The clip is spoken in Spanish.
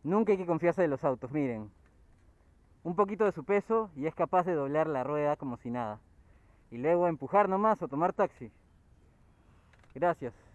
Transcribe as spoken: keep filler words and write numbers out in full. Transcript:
Nunca hay que confiarse de los autos, miren. Un poquito de su peso y es capaz de doblar la rueda como si nada. Y luego empujar nomás o tomar taxi. Gracias.